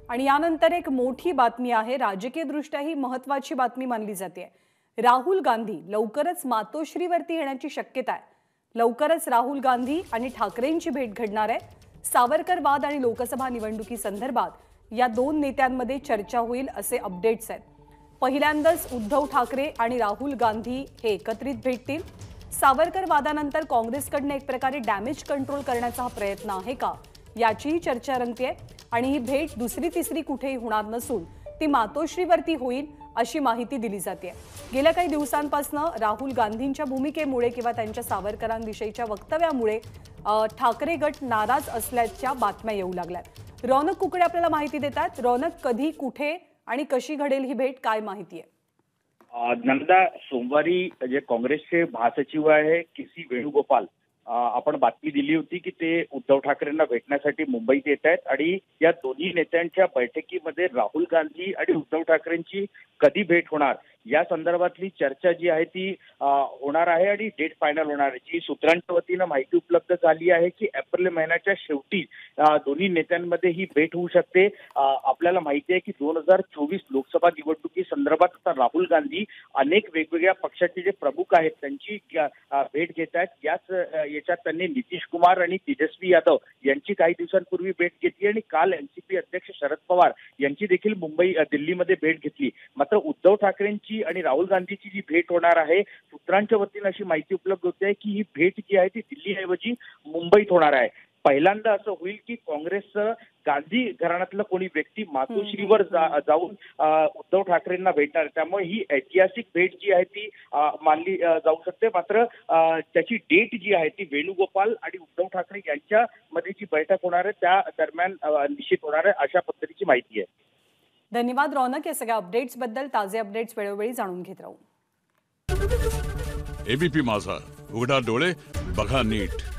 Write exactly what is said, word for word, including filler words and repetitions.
आणि यानंतर एक मोठी बातमी आहे, राजकीय दृष्ट्या ही महत्त्वाची बातमी मानली जाते। राहुल गांधी लवकरच मातोश्रीवरती येण्याची शक्यता आहे। लवकरच राहुल गांधी आणि ठाकरेंची भेट घडणार आहे। सावरकर वाद आणि लोकसभा निवडणुकी संदर्भात या दोन नेत्यांमध्ये चर्चा होईल असे अपडेट्स आहेत। पहिल्यांदाच उद्धव ठाकरे आणि राहुल गांधी हे एकत्रित भेटतील। सावरकर वादानंतर काँग्रेसकडून एक प्रकारे डॅमेज कंट्रोल करण्याचा हा प्रयत्न आहे का, याची चर्चा रंगतेय। आणि ही भेट दुसरी तिसरी कुठेही होणार नसून ती मातोश्रीवरती होईल अशी माहिती दिली जाते। गेल्या काही दिवसांपासून राहुल गांधींच्या भूमिकेमुळे किंवा त्यांच्या सावरकरांविषयीच्या वक्तव्यामुळे ठाकरे गट नाराज असल्याच्या बातम्या येऊ लागल्यात। रौनक कुकडे आपल्याला माहिती देतात। रौनक, कधी, कुठे आणि कशी घडेल ही भेट, काय माहिती आहे? नंदा, सोमवारी जे काँग्रेसचे महासचिव आहे के सी वेणुगोपाल, आपण बातमी दिली होती की ते उद्धव ठाकरेंना भेटण्यासाठी मुंबईत येत आहेत आणि या दोन्ही नेत्यांच्या बैठकीमध्ये राहुल गांधी आणि उद्धव ठाकरेंची कधी भेट होणार या संदर्भातली चर्चा जी आहे ती होणार आहे आणि डेट फायनल होणार आहे। जी सूत्रांच्या वतीनं माहिती उपलब्ध झाली आहे की एप्रिल महिन्याच्या शेवटी दोन्ही नेत्यांमध्ये ही भेट होऊ शकते। आपल्याला माहिती आहे की दोन हजार चोवीस लोकसभा निवडणुकी संदर्भात आता राहुल गांधी अनेक वेगवेगळ्या पक्षाचे जे प्रमुख आहेत त्यांची भेट घेत आहेत। याच याच्यात त्यांनी नितीश कुमार आणि तेजस्वी यादव यांची काही दिवसांपूर्वी भेट घेतली आणि काल एनसीपी अध्यक्ष शरद पवार यांची देखील मुंबई दिल्लीमध्ये भेट घेतली। मात्र उद्धव ठाकरेंची आणि राहुल गांधीची जी भेट होणार आहे, सूत्रांच्या वतीनं अशी माहिती उपलब्ध होते की ही भेट जी आहे ती दिल्लीऐवजी मुंबईत होणार आहे। पहिल्यांदा असं होईल की काँग्रेसचं गांधी घराण्यातलं कोणी व्यक्ती मातोश्रीवर जाऊन उद्धव ठाकरेंना भेटणार, त्यामुळे ही ऐतिहासिक भेट जी आहे ती मानली जाऊ शकते। मात्र त्याची डेट जी आहे ती वेणुगोपाल आणि उद्धव ठाकरे यांच्यामध्ये जी बैठक होणार आहे त्या दरम्यान निश्चित होणार आहे, अशा पद्धतीची माहिती आहे। धन्यवाद रौनक, या सगळ्या अपडेट्स बद्दल। ताजे अपडेट्स वेळोवेळी जाणून घेत राहू। एबीपी माझा, उघडा डोळे बघा नीट।